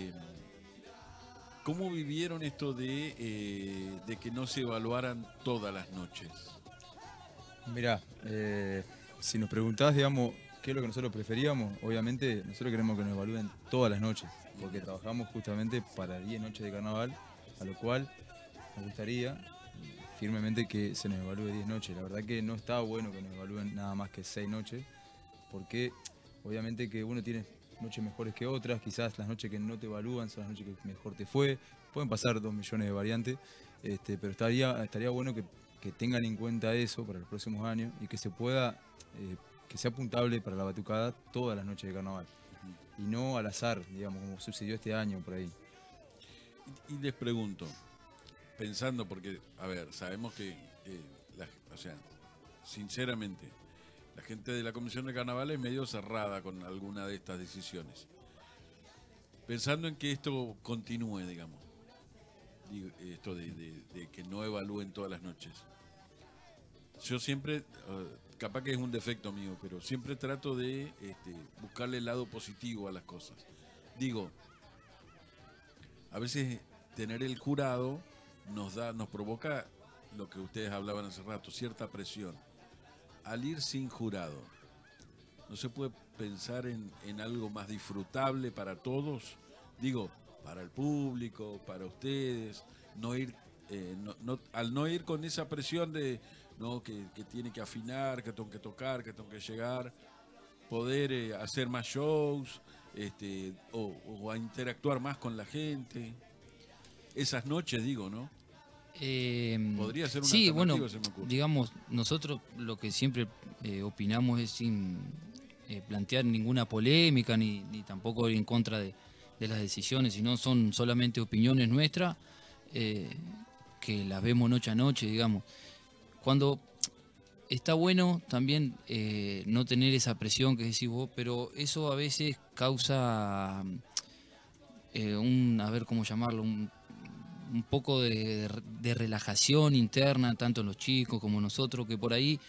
¿Cómo vivieron esto de que no se evaluaran todas las noches? Mirá, si nos preguntás, digamos, qué es lo que nosotros preferíamos, obviamente nosotros queremos que nos evalúen todas las noches, porque trabajamos justamente para 10 noches de carnaval, a lo cual nos gustaría firmemente que se nos evalúe 10 noches. La verdad que no está bueno que nos evalúen nada más que 6 noches, porque obviamente que uno tiene noches mejores que otras, quizás las noches que no te evalúan son las noches que mejor te fue, pueden pasar 2 millones de variantes, pero estaría bueno que tengan en cuenta eso para los próximos años y que se pueda, que sea puntable para la batucada todas las noches de carnaval y no al azar, digamos, como sucedió este año por ahí. Y les pregunto, pensando, porque, a ver, sabemos que, o sea, sinceramente, la gente de la Comisión de Carnaval es medio cerrada con alguna de estas decisiones. Pensando en que esto continúe, digamos, esto de que no evalúen todas las noches. Yo siempre, capaz que es un defecto mío, pero siempre trato de buscarle el lado positivo a las cosas. Digo, a veces tener el jurado nos provoca lo que ustedes hablaban hace rato, cierta presión. Al ir sin jurado, ¿no se puede pensar en algo más disfrutable para todos? Digo, para el público, para ustedes, no ir, al no ir con esa presión de que tiene que afinar, que tengo que tocar, que tengo que llegar, poder hacer más shows, o a interactuar más con la gente. Esas noches, digo, ¿no? Podría ser una sí, alternativa, bueno, se me ocurre. digamos, nosotros lo que siempre opinamos es sin plantear ninguna polémica ni tampoco ir en contra de las decisiones, sino son solamente opiniones nuestras que las vemos noche a noche, digamos. Cuando está bueno también no tener esa presión que decís vos, pero eso a veces causa a ver cómo llamarlo, un poco de relajación interna, tanto en los chicos como nosotros, que por ahí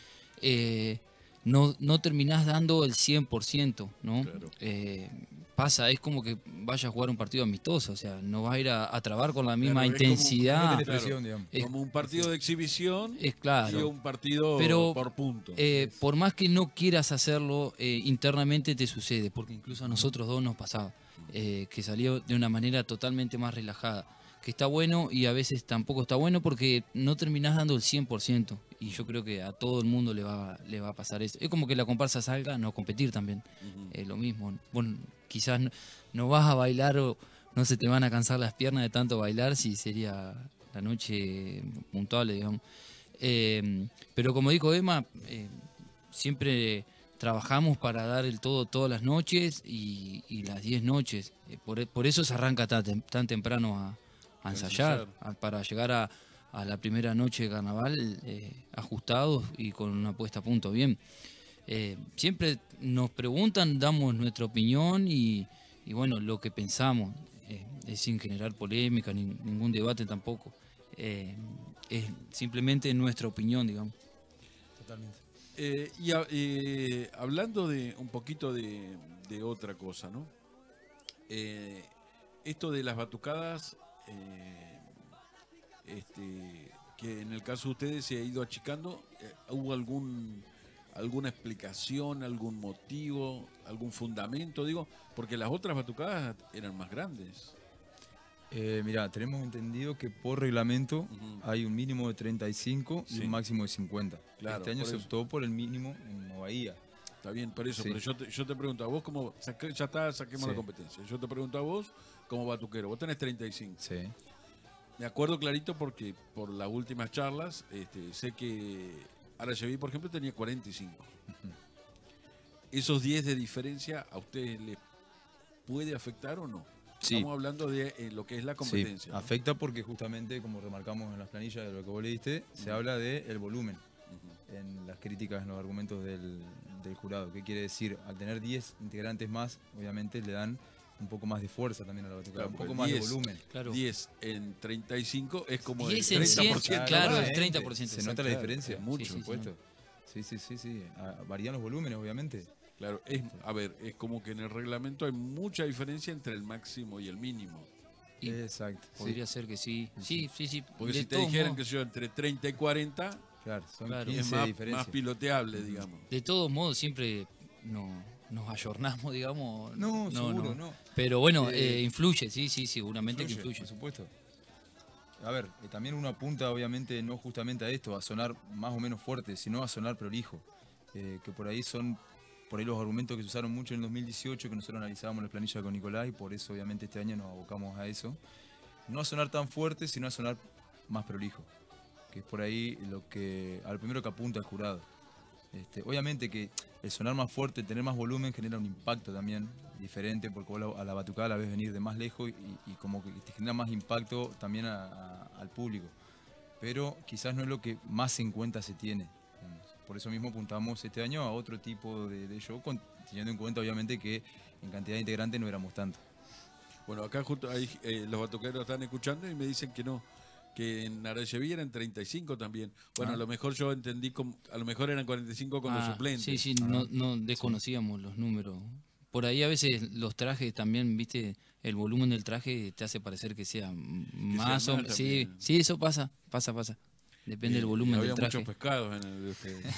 no terminás dando el 100%, ¿no? Claro. Pasa, es como que vayas a jugar un partido amistoso, o sea, no vas a ir a trabar con la misma Claro, es intensidad. Como un partido de exhibición Es claro. y un partido Pero, por puntos. por más que no quieras hacerlo, internamente te sucede, porque incluso a nosotros dos nos pasaba, que salió de una manera totalmente más relajada, que está bueno y a veces tampoco está bueno porque no terminás dando el 100%, y yo creo que a todo el mundo le va a pasar eso. Es como que la comparsa salga, no competir también, lo mismo. Bueno, quizás no vas a bailar no se te van a cansar las piernas de tanto bailar, si sería la noche puntuable, digamos. Pero como dijo Emma, siempre trabajamos para dar el todo todas las noches y las 10 noches. Por eso se arranca tan temprano a ensayar, para llegar a la primera noche de carnaval ajustados y con una puesta a punto bien. Siempre nos preguntan, damos nuestra opinión y bueno, lo que pensamos, es sin generar polémica, ningún debate tampoco. Es simplemente nuestra opinión, digamos. Totalmente. Hablando de un poquito de otra cosa, ¿no? Esto de las batucadas, que en el caso de ustedes se ha ido achicando, ¿hubo alguna explicación, algún motivo, algún fundamento? Digo, porque las otras batucadas eran más grandes. Mirá, tenemos entendido que por reglamento hay un mínimo de 35 y un máximo de 50. Claro, este año se optó por el mínimo en Bahía. Está bien, por eso, Sí. pero yo te pregunto a vos, como ya está, saquemos la competencia. Yo te pregunto a vos, como batuquero, vos tenés 35. Sí. Me acuerdo clarito porque por las últimas charlas, sé que Arayaví, por ejemplo, tenía 45. ¿Esos 10 de diferencia a ustedes les puede afectar o no? Sí. Estamos hablando de lo que es la competencia. Sí, ¿no? afecta porque justamente, como remarcamos en las planillas de lo que vos leíste, se habla del volumen en las críticas, en los argumentos del jurado. ¿Qué quiere decir? Al tener 10 integrantes más, obviamente le dan un poco más de fuerza también a la batucada, Claro, un poco pues más 10, de volumen. Claro. 10 en 35 es como 10 el en 100, 30%. claro, el Claramente, 30%. Se nota la Claro, diferencia, es mucho. por supuesto. Sí. Varían los volúmenes, obviamente. Claro, es como que en el reglamento hay mucha diferencia entre el máximo y el mínimo. Y Exacto. podría ser que sí. Sí. Porque De si te todos dijeran modos- que yo entre 30 y 40, Claro, son Claro. 15 es de más diferencia. piloteable, digamos. De todos modos, siempre nos ayornamos, digamos. No, seguro, no. Pero bueno, influye, sí, seguramente que Por influye. supuesto. A ver, también uno apunta obviamente no justamente a esto, a sonar más o menos fuerte, sino a sonar prolijo. Que por ahí los argumentos que se usaron mucho en el 2018, que nosotros analizábamos la planilla con Nicolás, y por eso obviamente este año nos abocamos a eso. No a sonar tan fuerte, sino a sonar más prolijo. Que es por ahí lo que al primero que apunta el jurado. Obviamente que el sonar más fuerte, el tener más volumen genera un impacto también diferente, porque vos a la batucada la ves venir de más lejos y como que te genera más impacto también al público. Pero quizás no es lo que más en cuenta se tiene. Digamos. Por eso mismo apuntamos este año a otro tipo de show, teniendo en cuenta obviamente que en cantidad de integrantes no éramos tanto. Bueno, acá justo ahí, los batuqueros están escuchando y me dicen que no, que en Arayaví eran 35 también. Bueno, a lo mejor yo entendí, a lo mejor eran 45 con los suplentes. Sí, no desconocíamos los números. Por ahí a veces los trajes también, viste, el volumen del traje te hace parecer que sea más o menos. Sí, eso pasa. Depende del volumen había del traje. muchos pescados en el...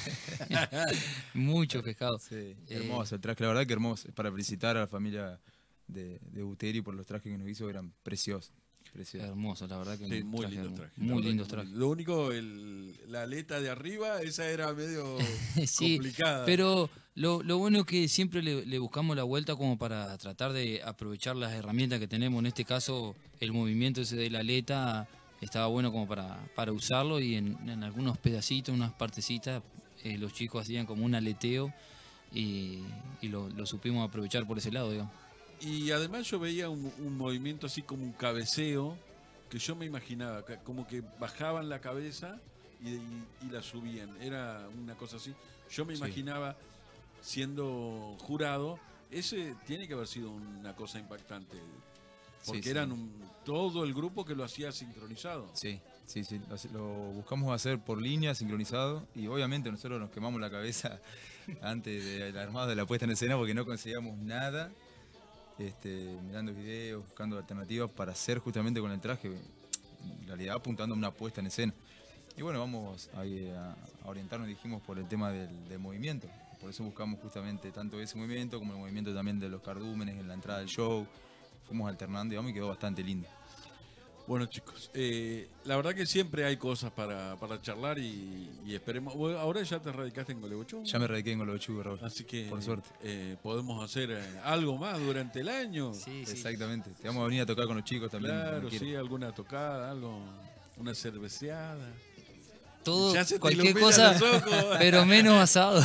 Muchos pescados. Sí, hermoso el traje, la verdad que hermoso. Es para felicitar a la familia de Buteri por los trajes que nos hizo, eran preciosos. Hermoso, la verdad que Sí, muy traje lindos hermoso. trajes. Muy lindos trajes. Lo único, la aleta de arriba, esa era medio Sí, complicada. pero lo bueno es que siempre le buscamos la vuelta como para tratar de aprovechar las herramientas que tenemos. En este caso, el movimiento ese de la aleta estaba bueno como para usarlo, y en algunos pedacitos, unas partecitas, los chicos hacían como un aleteo y lo supimos aprovechar por ese lado, digamos. Y además yo veía un movimiento así como un cabeceo, que yo me imaginaba, como que bajaban la cabeza y la subían. Era una cosa así. Yo me imaginaba, siendo jurado, ese tiene que haber sido una cosa impactante. Porque eran todo el grupo que lo hacía sincronizado. Sí. Lo buscamos hacer por línea, sincronizado, y obviamente nosotros nos quemamos la cabeza antes del armado de la puesta en escena porque no conseguíamos nada. Mirando videos, buscando alternativas para hacer justamente con el traje, en realidad apuntando a una puesta en escena. Y bueno, vamos a orientarnos, dijimos, por el tema del movimiento. Por eso buscamos justamente tanto ese movimiento como el movimiento también de los cardúmenes en la entrada del show. Fuimos alternando, digamos, y quedó bastante lindo. Bueno, chicos, la verdad que siempre hay cosas para charlar y esperemos. Ahora ya te radicaste en Gualeguaychú. Ya me radiqué en Gualeguaychú, Raúl. Así que, por suerte. Podemos hacer algo más durante el año. Sí, sí. Exactamente. Te vamos a venir a tocar con los chicos también. Claro, sí, alguna tocada, algo, una cerveceada. Todo, Ya se te cualquier iluminan cosa, los ojos. pero menos asado.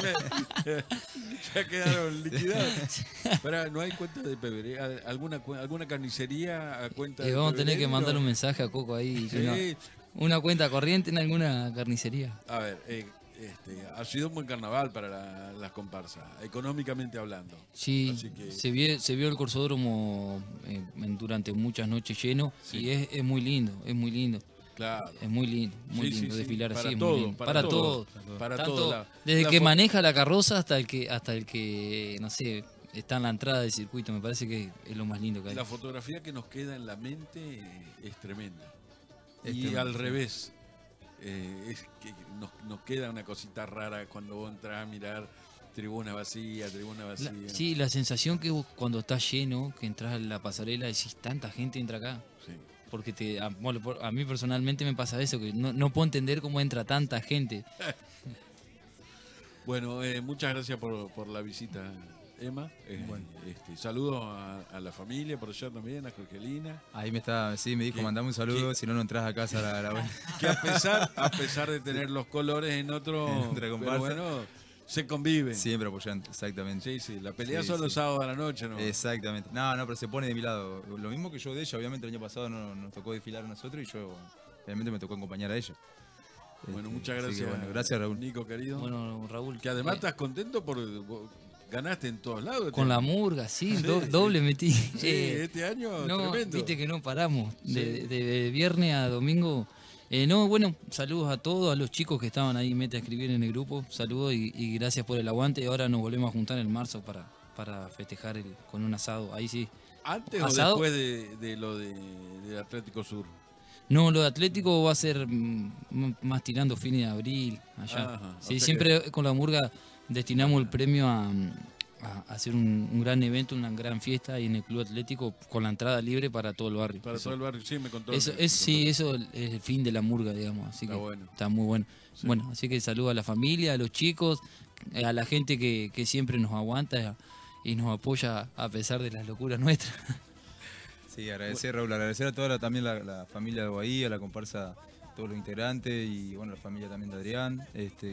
Ya quedaron liquidados. Pero no hay cuenta de PBR, alguna carnicería a cuenta de Vamos a tener PBR, que mandar ¿no? un mensaje a Coco ahí. Sí. Una cuenta corriente en alguna carnicería. A ver, ha sido un buen carnaval para las comparsas, económicamente hablando. Sí, Así que- se vio el Corsódromo durante muchas noches lleno y es muy lindo, es muy lindo. Claro. Es muy lindo Sí, sí, sí. desfilar Para así. Es todo, muy lindo. para Para todo. todo. Para Tanto todo. desde La el que fo- maneja la carroza hasta el que, no sé, está en la entrada del circuito. Me parece que es lo más lindo que hay. La fotografía que nos queda en la mente es tremenda. Es Y tremendo, al sí. revés, es que nos queda una cosita rara cuando vos entras a mirar tribuna vacía. Sí, la sensación que vos cuando está lleno, que entras a la pasarela, decís, tanta gente entra acá. Sí. Porque a mí personalmente me pasa eso, que no puedo entender cómo entra tanta gente. Bueno, muchas gracias por la visita, Emma. Saludos a la familia por allá también, a Jorgelina. Ahí me dijo, ¿Qué? mandame un saludo, ¿Qué? si no, no entras a casa a la vuelta. Que a pesar de tener los colores en otro, En otra pero comparsa. bueno, se conviven. Siempre apoyando, exactamente. Sí, sí, la pelea Sí, son sí. los sábados a la noche, ¿no? Exactamente. No, pero se pone de mi lado. Lo mismo que yo de ella, obviamente el año pasado no nos tocó desfilar a nosotros y yo obviamente me tocó acompañar a ella. Bueno, muchas así que, gracias. bueno, gracias, Raúl. Nico, querido. Bueno, Raúl. Que además estás contento porque vos ganaste en todos lados. Con la murga, sí, Sí. doble metí. Sí, este año No, tremendo. viste que no paramos. Sí. De viernes a domingo. Bueno, saludos a todos, a los chicos que estaban ahí, mete a escribir en el grupo. Saludos y gracias por el aguante. Ahora nos volvemos a juntar en marzo para festejar con un asado. Ahí sí. ¿Antes asado. o después de lo de Atlético Sur? No, lo de Atlético va a ser más tirando fines de abril, allá. Ajá, Sí, o sea siempre con la murga destinamos el premio a hacer un gran evento, una gran fiesta ahí en el Club Atlético con la entrada libre para todo el barrio. Para todo el barrio, sí, me contó. Eso me es, contó. sí, eso es el fin de la murga, digamos. Así Está que bueno. está muy bueno. Sí. Bueno, así que saludo a la familia, a los chicos, a la gente que siempre nos aguanta y nos apoya a pesar de las locuras nuestras. Sí, agradecer, Raúl, agradecer a toda también la familia de Bahía, la comparsa, todos los integrantes y bueno, la familia también de Adrián, que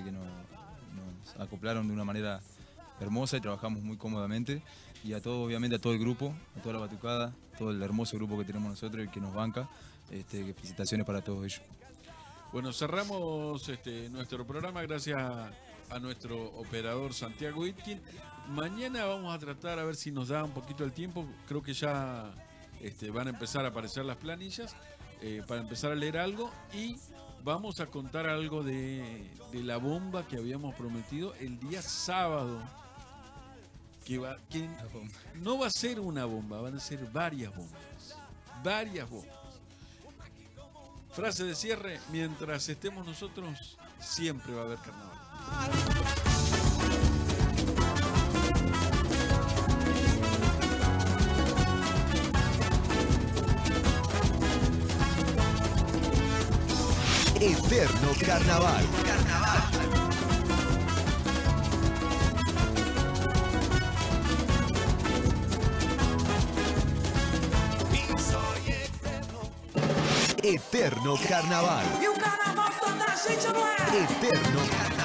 nos acoplaron de una manera hermosa y trabajamos muy cómodamente. Y a todo, obviamente, a todo el grupo, a toda la batucada, todo el hermoso grupo que tenemos nosotros y que nos banca. Que felicitaciones para todos ellos. Bueno, cerramos nuestro programa gracias a nuestro operador Santiago Itkin. Mañana vamos a tratar a ver si nos da un poquito el tiempo. Creo que ya van a empezar a aparecer las planillas para empezar a leer algo y vamos a contar algo de la bomba que habíamos prometido el día sábado. Que no va a ser una bomba, van a ser varias bombas. Varias bombas. Frase de cierre, mientras estemos nosotros, siempre va a haber carnaval. Eterno Carnaval. Y soy eterno. Eterno Carnaval. E o carnaval só da gente, não é? Eterno Carnaval.